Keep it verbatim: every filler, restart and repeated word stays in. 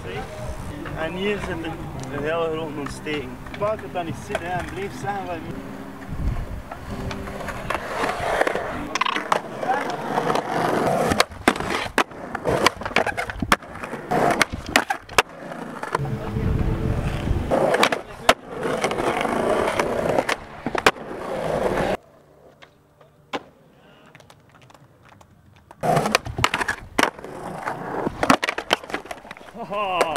En hier zit een, een hele grote ontsteking. Ik wou het dat niet zien hè, en bleef zeggen wat je... Oh.